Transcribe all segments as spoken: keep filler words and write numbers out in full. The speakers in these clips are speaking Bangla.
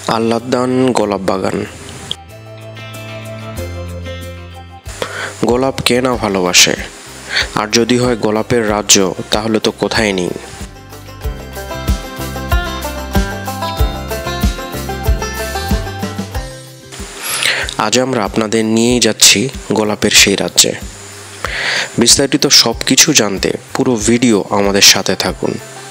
আল্লাহদান গোলাপ বাগান। গোলাপ কে না ভালোবাসে, আর যদি হয় গোলাপের রাজ্য, তাহলে তো কোথায় নেই। আজ আমরা আপনাদের নিয়েই যাচ্ছি গোলাপের সেই রাজ্যে। বিস্তারিত সব কিছু জানতে পুরো ভিডিও আমাদের সাথে থাকুন।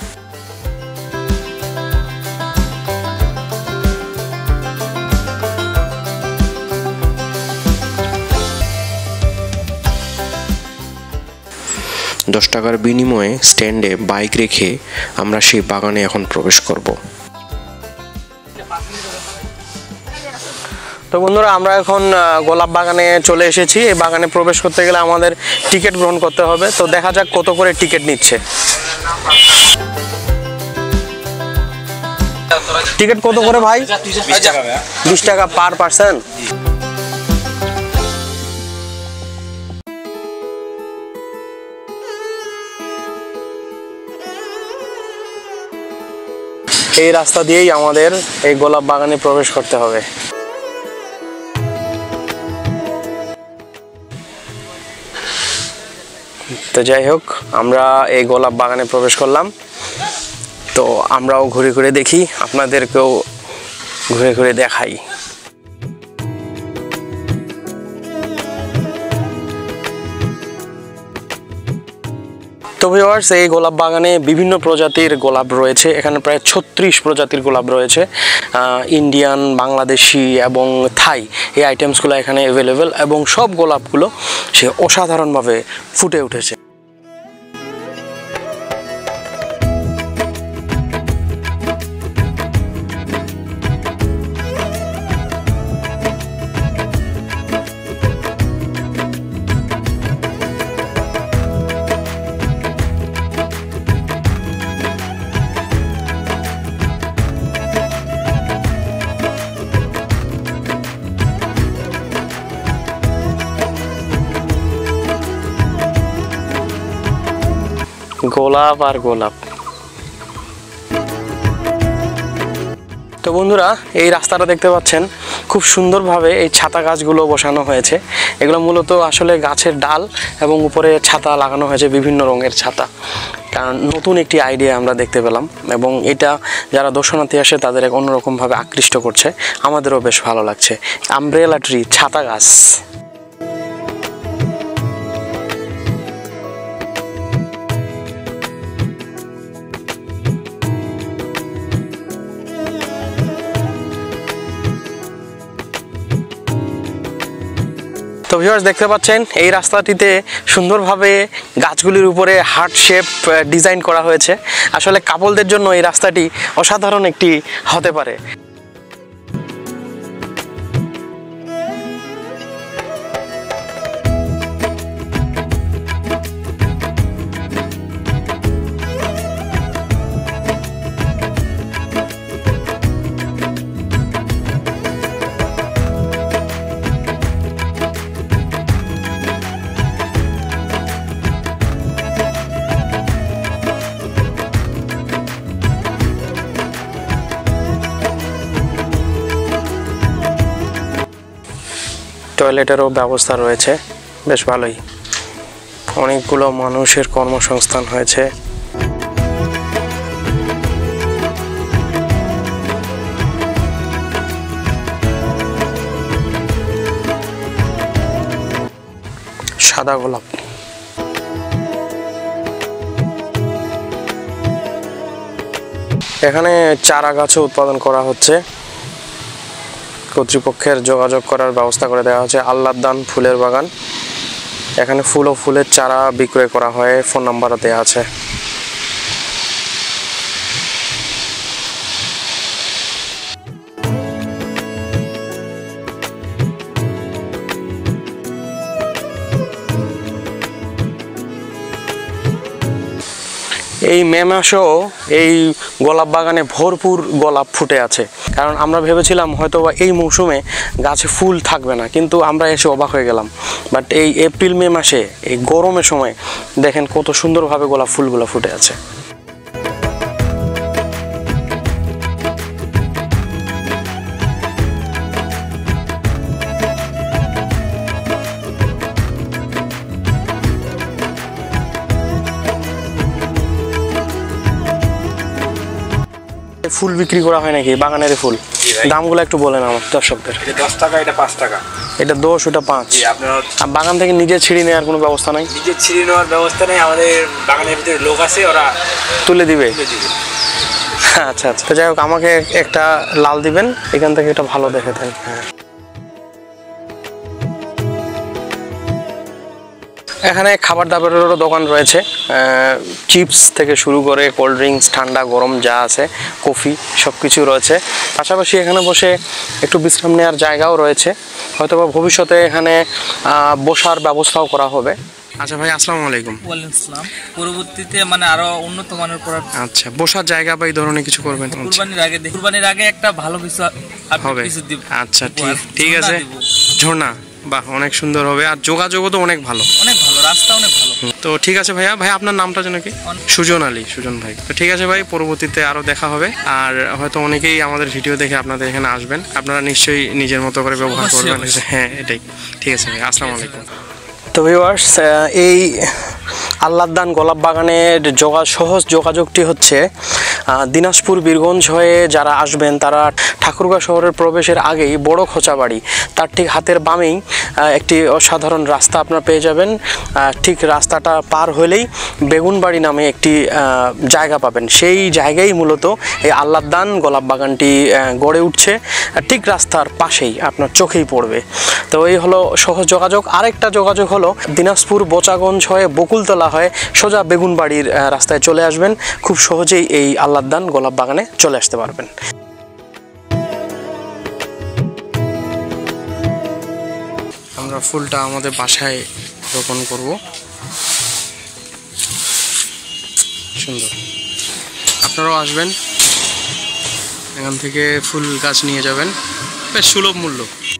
দশ টাকার বিনিময়ে স্ট্যান্ডে বাইক রেখে আমরা সেই বাগানে এখন প্রবেশ করব। তো বন্ধুরা, আমরা এখন গোলাপ বাগানে চলে এসেছি। এই বাগানে প্রবেশ করতে গেলে আমাদের টিকিট গ্রহণ করতে হবে। তো দেখা যাক কত করে টিকিট নিচ্ছে। টিকিট কত করে ভাই? বিশ টাকা পার পার্সন। এই রাস্তা দিয়েই আমাদের এই গোলাপ বাগানে প্রবেশ করতে হবে। তো যাই হোক, আমরা এই গোলাপ বাগানে প্রবেশ করলাম। তো আমরাও ঘুরে ঘুরে দেখি, আপনাদেরকেও ঘুরে ঘুরে দেখাই। তো ভিউয়ার্স, এই গোলাপ বাগানে বিভিন্ন প্রজাতির গোলাপ রয়েছে। এখানে প্রায় ছত্রিশ প্রজাতির গোলাপ রয়েছে। ইন্ডিয়ান, বাংলাদেশি এবং থাই এই আইটেমসগুলো এখানে অ্যাভেলেবেল, এবং সব গোলাপগুলো সে অসাধারণভাবে ফুটে উঠেছে। গোলাপ আর গোলাপ। তো বন্ধুরা, এই রাস্তাটা দেখতে পাচ্ছেন, খুব সুন্দরভাবে এই ছাতা গাছগুলো বসানো হয়েছে। এগুলো মূলত আসলে গাছের ডাল এবং উপরে ছাতা লাগানো হয়েছে, বিভিন্ন রঙের ছাতা। কারণ নতুন একটি আইডিয়া আমরা দেখতে পেলাম, এবং এটা যারা দর্শনার্থী আসে তাদের এক অন্যরকমভাবে আকৃষ্ট করছে। আমাদেরও বেশ ভালো লাগছে। আমব্রেলা ট্রি, ছাতা গাছ। তো ভিউয়ার্স, দেখতে পাচ্ছেন এই রাস্তাটিতে সুন্দরভাবে গাছগুলির উপরে হার্ট শেপ ডিজাইন করা হয়েছে। আসলে কাপলদের জন্য এই রাস্তাটি অসাধারণ একটি হতে পারে। টয়লেটেরও ব্যবস্থা রয়েছে, বেশ ভালোই। অনেকগুলো মানুষের কর্মসংস্থান হয়েছে। সাদা গোলাপ। এখানে চারা গাছও উৎপাদন করা হচ্ছে। কর্তৃপক্ষের যোগাযোগ করার ব্যবস্থা করে দেওয়া হচ্ছে। আল্লাহদান ফুলের বাগান। এখানে ফুল ও ফুলের চারা বিক্রয় করা হয়, ফোন নাম্বারও দেওয়া আছে। এই মে মাসেও এই গোলাপ বাগানে ভরপুর গোলাপ ফুটে আছে। কারণ আমরা ভেবেছিলাম হয়তো এই মৌসুমে গাছে ফুল থাকবে না, কিন্তু আমরা এসে অবাক হয়ে গেলাম। বাট এই এপ্রিল মে মাসে এই গরমের সময় দেখেন কত সুন্দরভাবে গোলাপ ফুলগুলো ফুটে আছে। ফুল বিক্রি করা হয় নাকি, বাগানের ফুল? দামগুলো একটু বলেন আমার দর্শকদের। এটা দশ টাকা, এটা পাঁচ টাকা। এটা দশ, ওটা পাঁচ। আপনার আর বাগান থেকে নিজে ছিঁড়ে নেওয়ার কোনো ব্যবস্থা নাই? নিজে ছিঁড়ে নেওয়ার ব্যবস্থা নেই, আমাদের বাগানের ভিতরে লোক আছে, ওরা তুলে দিবে। তুলে দিবে। আচ্ছা আচ্ছা, তো যাই হোক, আমাকে একটা লাল দিবেন, এখান থেকে এটা ভালো দেখে দেন। হ্যাঁ, এখানে খাবার দাবারেরও দোকান রয়েছে, চিপস থেকে শুরু করে কোল্ড ড্রিঙ্কস, ঠান্ডা গরম যা আছে, কফি, সব কিছু রয়েছে। পাশাপাশি এখানে বসে একটু বিশ্রাম নেওয়ার জায়গাও রয়েছে, হয়তোবা ভবিষ্যতে এখানে বসার ব্যবস্থাও করা হবে। আচ্ছা ভাই, আসসালামু আলাইকুম। ওয়ালাইকুম আসসালাম। পরবর্তীতে মানে আরো উন্নত মানের করার, আচ্ছা, বসার জায়গা বা এই ধরনের কিছু করবেন? কুরবানির আগে কুরবানির আগে একটা ভালো কিছু হবে। কিছু দিব। আচ্ছা, ঠিক ঠিক আছে। ঝর্ণা, বাহ, অনেক সুন্দর হবে। আর যোগাযোগও তো অনেক ভালো, অনেক ভালো রাস্তা, অনেক ভালো। তো ঠিক আছে ভাইয়া। ভাই আপনার নামটা যেন কি? সুজন আলী। সুজন ভাই, তো ঠিক আছে ভাই, পরবর্তীতে আরও দেখা হবে। আর হয়তো অনেকেই আমাদের ভিডিও দেখে আপনাদের এখানে আসবেন, আপনারা নিশ্চয়ই নিজের মতো করে ব্যবহার করবেন। হ্যাঁ, এটাই। ঠিক আছে ভাই, আসসালামু আলাইকুম। তো ভিউয়ার্স, এই আল্লাহদান গোলাপ বাগানের যোগা সহজ যোগাযোগটি হচ্ছে দিনাজপুর বীরগঞ্জ হয়ে যারা আসবেন তারা ঠাকুরগাঁও শহরের প্রবেশের আগেই বড় খোঁচাবাড়ি, তার ঠিক হাতের বামেই একটি অসাধারণ রাস্তা আপনারা পেয়ে যাবেন। ঠিক রাস্তাটা পার হলেই বেগুনবাড়ি নামে একটি জায়গা পাবেন, সেই জায়গায় মূলত এই আল্লাহদান গোলাপ বাগানটি গড়ে উঠছে। ঠিক রাস্তার পাশেই, আপনার চোখেই পড়বে। তো এই হলো সহজ যোগাযোগ। আরেকটা যোগাযোগ হলো দিনাজপুর বোচাগঞ্জ হয়ে বকুলতলা হয়ে সোজা বেগুনবাড়ির রাস্তায় চলে আসবেন, খুব সহজেই এই আল্লাহদান গোলাপ বাগানে চলে আসতে পারবেন। আমরা ফুলটা আমাদের বাসায় রোপণ করব, সুন্দর। আপনারাও আসবেন, এখান থেকে ফুল গাছ নিয়ে যাবেন, বেশ সুলভ মূল্য।